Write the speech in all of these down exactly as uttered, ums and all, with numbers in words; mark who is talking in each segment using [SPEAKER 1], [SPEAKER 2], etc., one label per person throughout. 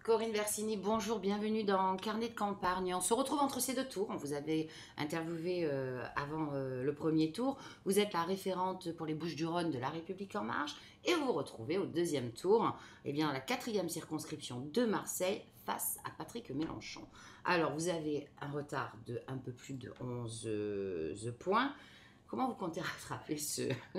[SPEAKER 1] Corinne Versini, bonjour, bienvenue dans Carnet de campagne. On se retrouve entre ces deux tours. On vous avait interviewé euh, avant euh, le premier tour. Vous êtes la référente pour les Bouches-du-Rhône de La République En Marche et vous vous retrouvez au deuxième tour, eh bien, la quatrième circonscription de Marseille face à Patrick Mélenchon. Alors, vous avez un retard de un peu plus de onze euh, points. Comment vous comptez rattraper ce,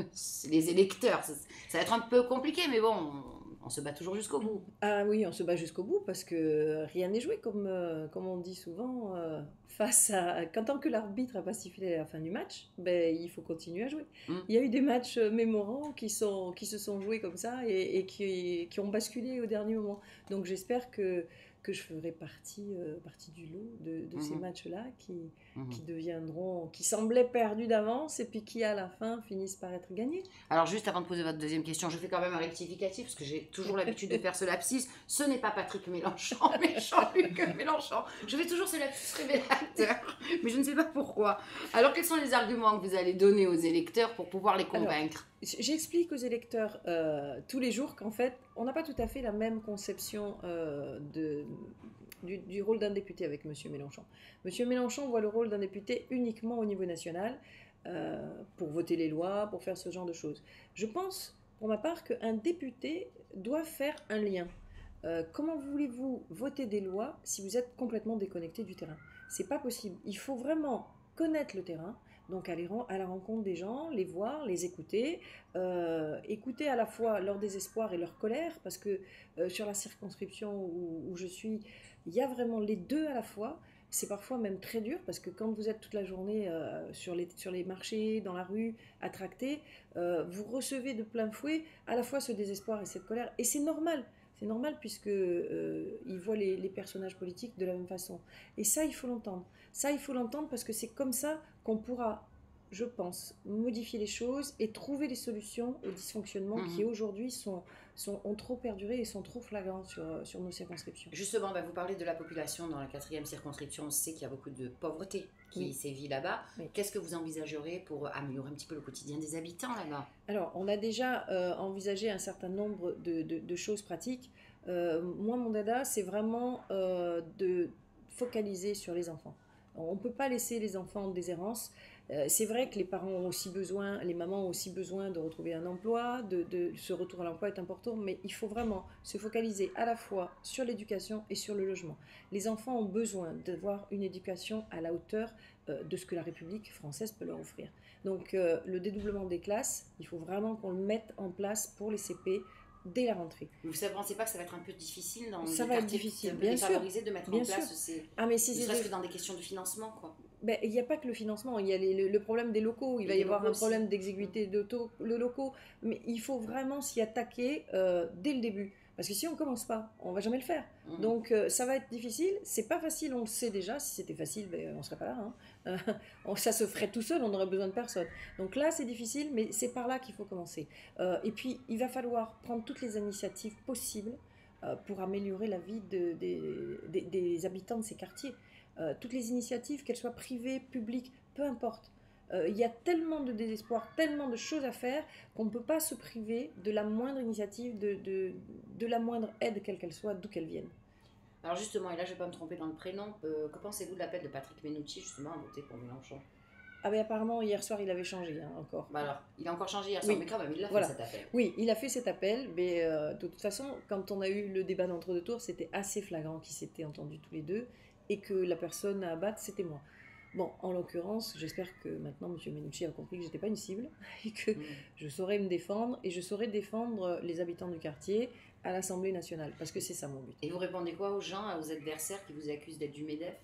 [SPEAKER 1] les électeurs? ça, ça va être un peu compliqué, mais bon, on, on se bat toujours jusqu'au bout.
[SPEAKER 2] Ah oui, on se bat jusqu'au bout parce que rien n'est joué, comme, euh, comme on dit souvent. Euh, face à, quand tant que l'arbitre n'a pas sifflé à la fin du match, ben, il faut continuer à jouer.
[SPEAKER 1] Mm.
[SPEAKER 2] Il y a eu des matchs mémorants qui, sont, qui se sont joués comme ça et, et qui, qui ont basculé au dernier moment. Donc j'espère que, que je ferai partie, euh, partie du lot de, de
[SPEAKER 1] Mm-hmm.
[SPEAKER 2] ces matchs-là qui,
[SPEAKER 1] Mm-hmm.
[SPEAKER 2] qui deviendront, qui semblaient perdus d'avance et puis qui à la fin finissent par être gagnés.
[SPEAKER 1] Alors juste avant de poser votre deuxième question, je fais quand même un rectificatif parce que j'ai toujours l'habitude de faire ce lapsus. Ce n'est pas Patrick Mélenchon, mais Jean-Luc Mélenchon. Je fais toujours ce lapsus révélateur, mais je ne sais pas pourquoi. Alors quels sont les arguments que vous allez donner aux électeurs pour pouvoir les convaincre?
[SPEAKER 2] Alors, j'explique aux électeurs euh, tous les jours qu'en fait, on n'a pas tout à fait la même conception euh, de, du, du rôle d'un député avec M. Mélenchon. M. Mélenchon voit le rôle d'un député uniquement au niveau national euh, pour voter les lois, pour faire ce genre de choses. Je pense, pour ma part, qu'un député doit faire un lien. Euh, comment voulez-vous voter des lois si vous êtes complètement déconnecté du terrain? C'est pas possible. Il faut vraiment connaître le terrain. Donc aller à la rencontre des gens, les voir, les écouter, euh, écouter à la fois leur désespoir et leur colère, parce que euh, sur la circonscription où, où je suis, il y a vraiment les deux à la fois. C'est parfois même très dur, parce que quand vous êtes toute la journée euh, sur, les, sur les marchés, dans la rue, à tracter, euh, vous recevez de plein fouet à la fois ce désespoir et cette colère, et c'est normal. C'est normal puisque euh, ils voient les, les personnages politiques de la même façon. Et ça, il faut l'entendre. Ça, il faut l'entendre parce que c'est comme ça qu'on pourra, je pense, modifier les choses et trouver des solutions aux dysfonctionnements
[SPEAKER 1] Mmh.
[SPEAKER 2] qui aujourd'hui sont, sont, ont trop perduré et sont trop flagrants sur, sur nos circonscriptions.
[SPEAKER 1] Justement, bah, vous parlez de la population dans la quatrième circonscription. On sait qu'il y a beaucoup de pauvreté qui
[SPEAKER 2] Oui.
[SPEAKER 1] sévit là-bas.
[SPEAKER 2] Oui.
[SPEAKER 1] Qu'est-ce que vous envisagerez pour améliorer un petit peu le quotidien des habitants là-bas?
[SPEAKER 2] Alors, on a déjà euh, envisagé un certain nombre de, de, de choses pratiques. Euh, moi, mon dada, c'est vraiment euh, de focaliser sur les enfants. On ne peut pas laisser les enfants en déshérence. Euh, c'est vrai que les parents ont aussi besoin, les mamans ont aussi besoin de retrouver un emploi, de, de, ce retour à l'emploi est important, mais il faut vraiment se focaliser à la fois sur l'éducation et sur le logement. Les enfants ont besoin d'avoir une éducation à la hauteur euh, de ce que la République française peut leur offrir. Donc euh, le dédoublement des classes, il faut vraiment qu'on le mette en place pour les C P dès la rentrée.
[SPEAKER 1] Vous ne pensez pas que ça va être un peu difficile dans
[SPEAKER 2] ça
[SPEAKER 1] des
[SPEAKER 2] va être
[SPEAKER 1] quartiers
[SPEAKER 2] difficile,
[SPEAKER 1] bien
[SPEAKER 2] sûr,
[SPEAKER 1] de mettre
[SPEAKER 2] bien
[SPEAKER 1] en place
[SPEAKER 2] sûr.
[SPEAKER 1] ces...
[SPEAKER 2] Ah mais si
[SPEAKER 1] ne
[SPEAKER 2] c'est
[SPEAKER 1] serait-ce
[SPEAKER 2] des...
[SPEAKER 1] que dans des questions de financement, quoi.
[SPEAKER 2] Ben, il n'y a pas que le financement, il y a les, le, le problème des locaux, il
[SPEAKER 1] Et
[SPEAKER 2] va y avoir un
[SPEAKER 1] aussi.
[SPEAKER 2] problème d'exiguïté de le locaux, mais il faut vraiment s'y attaquer euh, dès le début. Parce que si on ne commence pas, on ne va jamais le faire. Mmh. Donc euh, ça va être difficile, c'est pas facile, on le sait déjà. Si c'était facile, ben, on ne serait pas là. Hein. Euh, ça se ferait tout seul, on n'aurait besoin de personne. Donc là, c'est difficile, mais c'est par là qu'il faut commencer. Euh, et puis, il va falloir prendre toutes les initiatives possibles euh, pour améliorer la vie de, de, de, des habitants de ces quartiers. Euh, toutes les initiatives, qu'elles soient privées, publiques, peu importe. Euh, il y a tellement de désespoir, tellement de choses à faire qu'on ne peut pas se priver de la moindre initiative, de, de, de la moindre aide, quelle qu'elle soit, d'où qu'elle vienne.
[SPEAKER 1] Alors justement, et là je ne vais pas me tromper dans le prénom, euh, que pensez-vous de l'appel de Patrick Menucci justement à voter pour Mélenchon?
[SPEAKER 2] Ah ben apparemment hier soir il avait changé hein, encore.
[SPEAKER 1] Bah alors, il a encore changé hier soir, oui. Mais quand même il a
[SPEAKER 2] voilà.
[SPEAKER 1] fait cet appel.
[SPEAKER 2] Oui, il a fait cet appel, mais euh, de toute façon, quand on a eu le débat d'entre-deux tours, c'était assez flagrant qu'ils s'étaient entendus tous les deux et que la personne à abattre c'était moi. Bon, en l'occurrence, j'espère que maintenant M. Menucci a compris que j'étais pas une cible et que mmh. je saurais me défendre et je saurais défendre les habitants du quartier à l'Assemblée nationale, parce que c'est ça mon but.
[SPEAKER 1] Et vous répondez quoi aux gens, aux adversaires qui vous accusent d'être du MEDEF?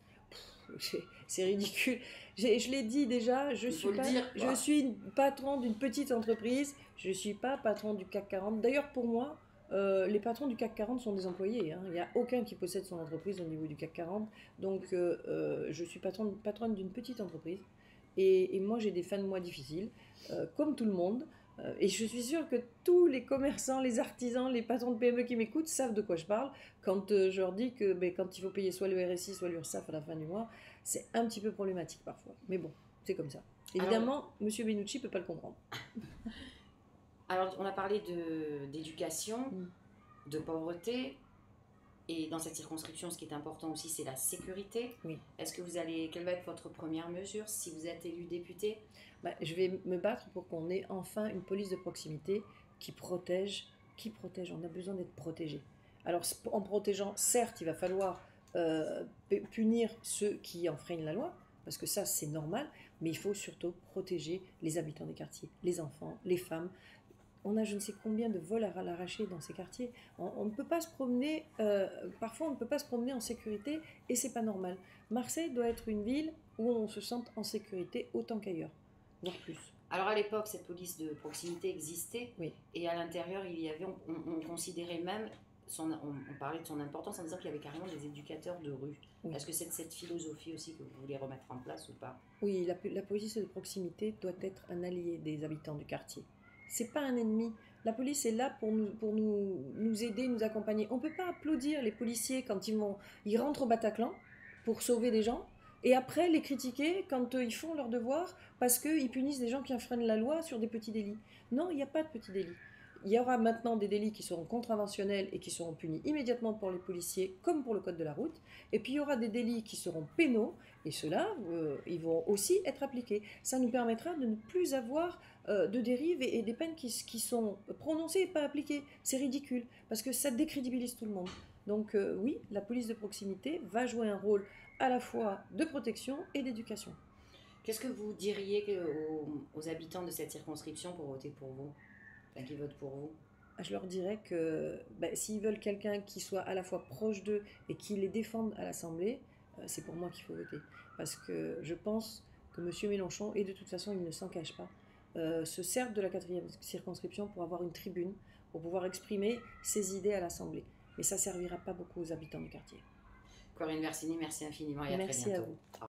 [SPEAKER 2] C'est ridicule. Je l'ai dit déjà, je suis, pas, dire, je suis patron d'une petite entreprise, je ne suis pas patron du C A C quarante. D'ailleurs, pour moi, euh, les patrons du C A C quarante sont des employés. Hein. Il n'y a aucun qui possède son entreprise au niveau du C A C quarante. Donc, euh, euh, je suis patron, patronne d'une petite entreprise. Et, et moi, j'ai des fins de mois difficiles, euh, comme tout le monde. Euh, et je suis sûre que tous les commerçants, les artisans, les patrons de P M E qui m'écoutent savent de quoi je parle quand euh, je leur dis que ben, quand il faut payer soit le R S I, soit l'URSSAF à la fin du mois, c'est un petit peu problématique parfois. Mais bon, c'est comme ça. Évidemment, Alors, M. Menucci ne peut pas le comprendre.
[SPEAKER 1] Alors, on a parlé d'éducation, mm. de pauvreté. Et dans cette circonscription, ce qui est important aussi, c'est la sécurité.
[SPEAKER 2] Oui.
[SPEAKER 1] Est-ce que vous allez, quelle va être votre première mesure si vous êtes élu député?
[SPEAKER 2] Bah, je vais me battre pour qu'on ait enfin une police de proximité qui protège. Qui protège? On a besoin d'être protégé. Alors en protégeant, certes, il va falloir euh, punir ceux qui enfreignent la loi, parce que ça c'est normal, mais il faut surtout protéger les habitants des quartiers, les enfants, les femmes. On a je ne sais combien de vols à l'arraché dans ces quartiers. On, on ne peut pas se promener, euh, parfois on ne peut pas se promener en sécurité et c'est pas normal. Marseille doit être une ville où on se sente en sécurité autant qu'ailleurs, voire plus.
[SPEAKER 1] Alors à l'époque, cette police de proximité existait,
[SPEAKER 2] oui.
[SPEAKER 1] Et à l'intérieur, il y avait, on, on, on considérait même, son, on, on parlait de son importance en disant qu'il y avait carrément des éducateurs de rue. Oui. Est-ce que c'est cette philosophie aussi que vous voulez remettre en place ou pas?
[SPEAKER 2] Oui, la, la police de proximité doit être un allié des habitants du quartier. C'est pas un ennemi. La police est là pour nous, pour nous, nous aider, nous accompagner. On ne peut pas applaudir les policiers quand ils, vont, ils rentrent au Bataclan pour sauver des gens, et après les critiquer quand euh, ils font leur devoir parce qu'ils punissent des gens qui enfreignent la loi sur des petits délits. Non, il n'y a pas de petits délits. Il y aura maintenant des délits qui seront contraventionnels et qui seront punis immédiatement pour les policiers, comme pour le code de la route. Et puis il y aura des délits qui seront pénaux, et ceux-là, euh, ils vont aussi être appliqués. Ça nous permettra de ne plus avoir euh, de dérives et, et des peines qui, qui sont prononcées et pas appliquées. C'est ridicule, parce que ça décrédibilise tout le monde. Donc euh, oui, la police de proximité va jouer un rôle à la fois de protection et d'éducation.
[SPEAKER 1] Qu'est-ce que vous diriez aux, aux habitants de cette circonscription pour voter pour vous? Enfin, qui votent pour vous?
[SPEAKER 2] Je leur dirais que bah, s'ils veulent quelqu'un qui soit à la fois proche d'eux et qui les défende à l'Assemblée, euh, c'est pour moi qu'il faut voter. Parce que je pense que M. Mélenchon, et de toute façon il ne s'en cache pas, euh, se sert de la quatrième circonscription pour avoir une tribune, pour pouvoir exprimer ses idées à l'Assemblée. Mais ça ne servira pas beaucoup aux habitants du quartier.
[SPEAKER 1] Corinne Versini, merci infiniment et à
[SPEAKER 2] merci
[SPEAKER 1] très bientôt.
[SPEAKER 2] À vous.